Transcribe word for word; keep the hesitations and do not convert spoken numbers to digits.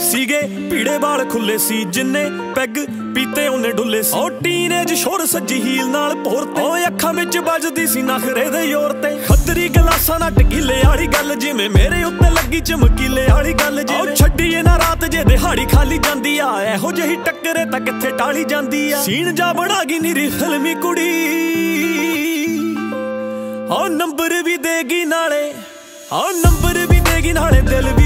ਸੀਗੇ ਪੀੜੇ ਵਾਲ ਖੁੱਲੇ ਸੀ ਜਿੰਨੇ ਪੈਗ ਪੀਤੇ ਉਹਨੇ ਡੁੱਲੇ ਸੀ। ਉਹ ਟੀਨੇਜ ਸ਼ੋਰ ਸੱਜੀ ਹੀਲ ਨਾਲ ਭੋਰ ਤੇ ਉਹ ਅੱਖਾਂ ਵਿੱਚ ਵੱਜਦੀ ਸੀ ਨਖਰੇ ਦੇ ਜ਼ੋਰ ਤੇ। ਖੱਦਰੀ ਗਲਾਸਾਂ ਨਾਲ ਟਕੀਲੇ ਵਾਲੀ ਗੱਲ ਜਿਵੇਂ ਮੇਰੇ ਉੱਤੇ ਲੱਗੀ ਚਮਕੀਲੇ ਵਾਲੀ ਗੱਲ ਜਿਵੇਂ। ਉਹ ਛੱਡੀਏ ਨਾ ਰਾਤ ਜੇ ਦਿਹਾੜੀ ਖਾਲੀ ਜਾਂਦੀ ਆ ਇਹੋ ਜਿਹੀ ਟੱਕਰੇ ਤਾਂ ਕਿੱਥੇ ਟਾਲੀ ਜਾਂਦੀ ਆ। ਸੀਨ ਜਾ ਬਣਾ ਗਈ ਨੀਰੀ ਫਿਲਮੀ ਕੁੜੀ ਉਹ ਨੰਬਰ ਵੀ ਦੇਗੀ ਨਾਲੇ ਉਹ ਨੰਬਰ ਵੀ ਦੇਗੀ ਨਾਲੇ ਦਿਲ ਵੀ